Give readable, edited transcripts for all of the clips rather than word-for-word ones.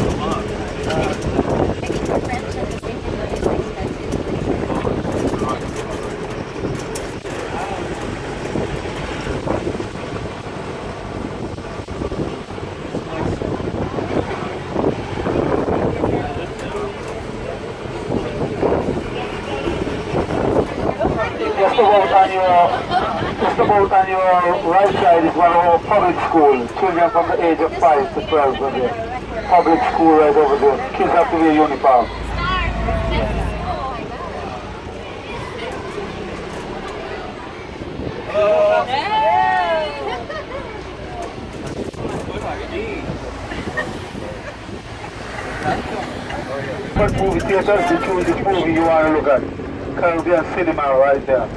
Just about on your right side is one of our public schools. Children from the age of 5 to 12 are there. Public school right over there. Kids have to wear uniform. What movie theaters to choose which movie you want to look at? Carribean cinema right there.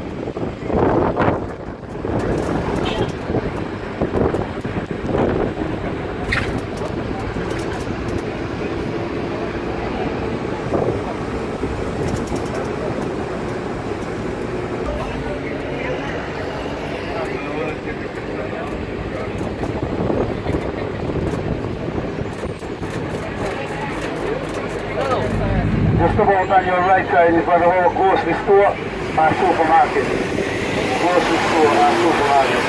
Just about on your right side is one of our grocery store and supermarket. Grocery store and supermarket.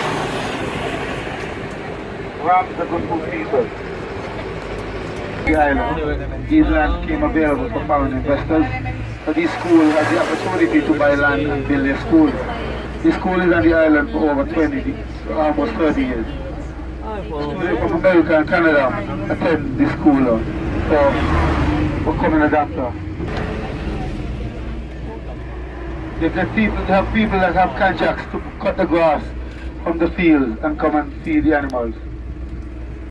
Rams are good food people. The island. These lands came available for foreign investors. So this school has the opportunity to buy land and build a school. This school is on the island for over 20, almost 30 years. Students from America and Canada attend this school for becoming a doctor. They have people that have contracts to cut the grass from the fields and come and feed the animals.